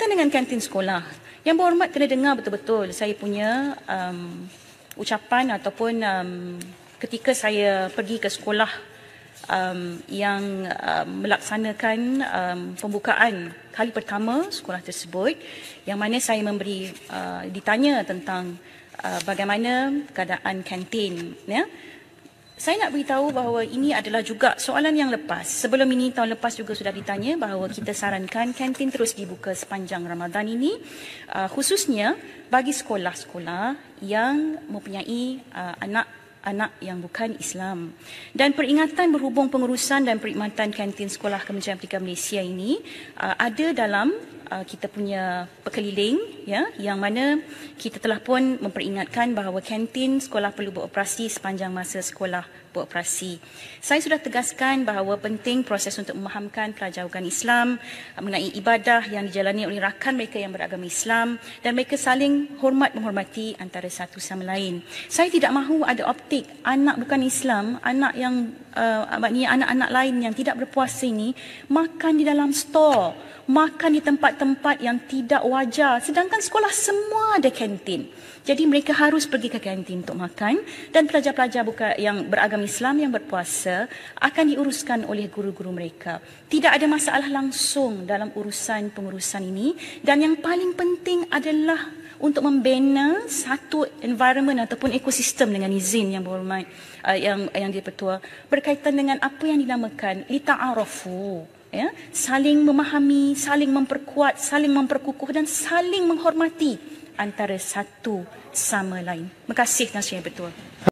Berkaitan dengan kantin sekolah, Yang Berhormat kena dengar betul-betul saya punya ucapan ataupun ketika saya pergi ke sekolah yang melaksanakan pembukaan kali pertama sekolah tersebut, yang mana saya ditanya tentang bagaimana keadaan kantin, ya. Saya nak beritahu bahawa ini adalah juga soalan yang lepas. Sebelum ini, tahun lepas juga sudah ditanya bahawa kita sarankan kantin terus dibuka sepanjang Ramadan ini, khususnya bagi sekolah-sekolah yang mempunyai anak-anak yang bukan Islam. Dan peringatan berhubung pengurusan dan perkhidmatan kantin sekolah Kementerian Pendidikan Malaysia ini ada dalam kita punya perkeliling, ya, yang mana kita telah pun memperingatkan bahawa kantin sekolah perlu beroperasi sepanjang masa sekolah beroperasi. Saya sudah tegaskan bahawa penting proses untuk memahamkan pelajar bukan Islam mengenai ibadah yang dijalani oleh rakan mereka yang beragama Islam dan mereka saling menghormati antara satu sama lain. Saya tidak mahu ada optik anak bukan Islam, anak yang anak-anak lain yang tidak berpuasa ini makan di dalam store, makan di tempat-tempat yang tidak wajar, sedangkan sekolah semua ada kantin. Jadi mereka harus pergi ke kantin untuk makan, dan pelajar-pelajar yang beragama Islam yang berpuasa akan diuruskan oleh guru-guru mereka. Tidak ada masalah langsung dalam pengurusan ini, dan yang paling penting adalah untuk membina satu environment ataupun ekosistem dengan izin Yang Berhormat yang Dipertua berkaitan dengan apa yang dinamakan lita'arafu, ya, saling memahami, saling memperkuat, saling memperkukuh dan saling menghormati antara satu sama lain. Terima kasih, Nasir Yang Bertua.